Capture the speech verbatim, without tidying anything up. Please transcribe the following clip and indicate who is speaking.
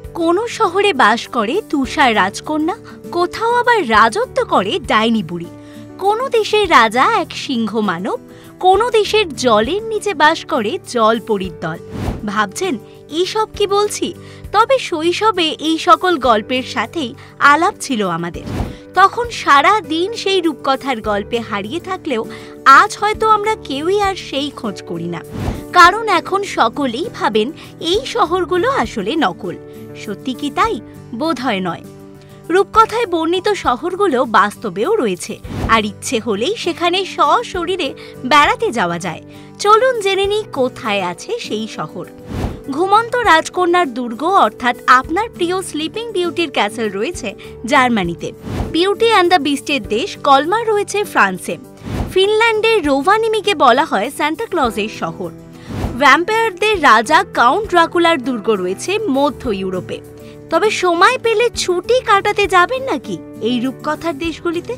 Speaker 1: কোনো শহরে বাস করে তুষার রাজকন্যা, কোথাও আবার রাজত্ব করে ডাইনি বুড়ি। কোনো দেশের রাজা এক সিংহ মানব, কোনো দেশের জলের নিচে বাস করে জলপরীর দল। ভাবছেন এইসব কি বলছি? তবে শৈশবে এই সকল গল্পের সাথেই আলাপ ছিল আমাদের। তখন সারা দিন সেই রূপকথার গল্পে হারিয়ে থাকলেও আজ হয়তো আমরা কেউই আর সেই খোঁজ করি না, কারণ এখন সকলেই ভাবেন এই শহরগুলো আসলে নকল। সত্যি কি তাই? বোধহয় নয়। রূপকথায় বর্ণিত শহরগুলো বাস্তবেও রয়েছে, আর ইচ্ছে হলেই সেখানে সশরীরে বেড়াতে যাওয়া যায়। চলুন জেনে নিই কোথায় আছে সেই শহর। ঘুমন্ত রাজকন্যার দুর্গ অর্থাৎ আপনার প্রিয় স্লিপিং বিউটির ক্যাসেল রয়েছে জার্মানিতে। বিউটি অ্যান্ড দ্য বিস্টের দেশ কলমার রয়েছে ফ্রান্সে। ফিনল্যান্ডের রোভানিমিকে বলা হয় সান্টা ক্লজের শহর। ভ্যাম্পায়ারদের রাজা কাউন্ট ড্রাকুলার দুর্গ রয়েছে মধ্য ইউরোপে। তবে সময় পেলে ছুটি কাটাতে যাবেন নাকি এই রূপকথার দেশগুলিতে?